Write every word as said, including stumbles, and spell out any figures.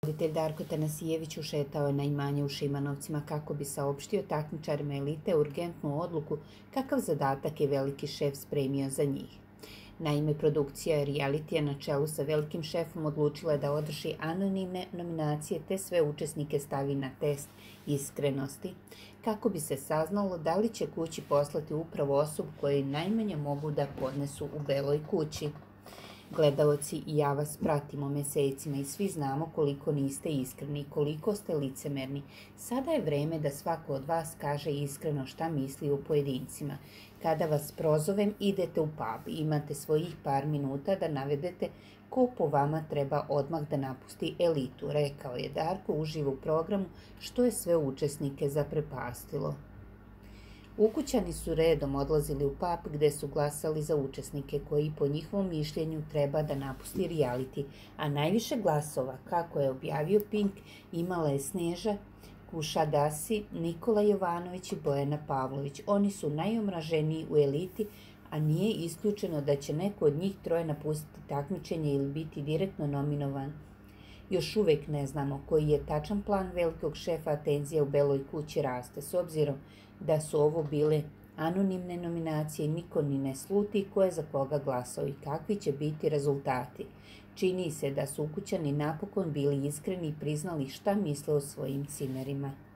Voditelj Darko Tanasijević ušetao je na imanje u Šimanovcima kako bi saopštio takmičarima elite urgentnu odluku kakav zadatak je veliki šef spremio za njih. Naime, produkcija realitija na čelu sa velikim šefom odlučila je da održi anonimne nominacije te sve učesnike stavi na test iskrenosti, kako bi se saznalo da li će kući poslati upravo osobu koju najmanje mogu da podnesu u Beloj kući. Gledaoci, i ja vas pratimo mesecima i svi znamo koliko niste iskreni, koliko ste licemerni. Sada je vreme da svako od vas kaže iskreno šta misli o pojedincima. Kada vas prozovem, idete u pub, imate svojih par minuta da navedete ko po vama treba odmah da napusti elitu, rekao je Darko uživo u programu, što je sve učesnike zaprepastilo. Ukućani su redom odlazili u pub gde su glasali za učesnike koji po njihovom mišljenju treba da napusti reality, a najviše glasova, kako je objavio Pink, imala je Sneža Kušadasi, Nikola Jovanović i Bojana Pavlović. Oni su najomraženiji u eliti, a nije isključeno da će neko od njih troje napustiti takmičenje ili biti direktno nominovan. Još uvek ne znamo koji je tačan plan velikog šefa, a tenzija u Beloj kući raste, s obzirom da su ovo bile anonimne nominacije, niko ni ne sluti ko je za koga glasao i kakvi će biti rezultati. Čini se da su ukućani napokon bili iskreni i priznali šta misle o svojim cimerima.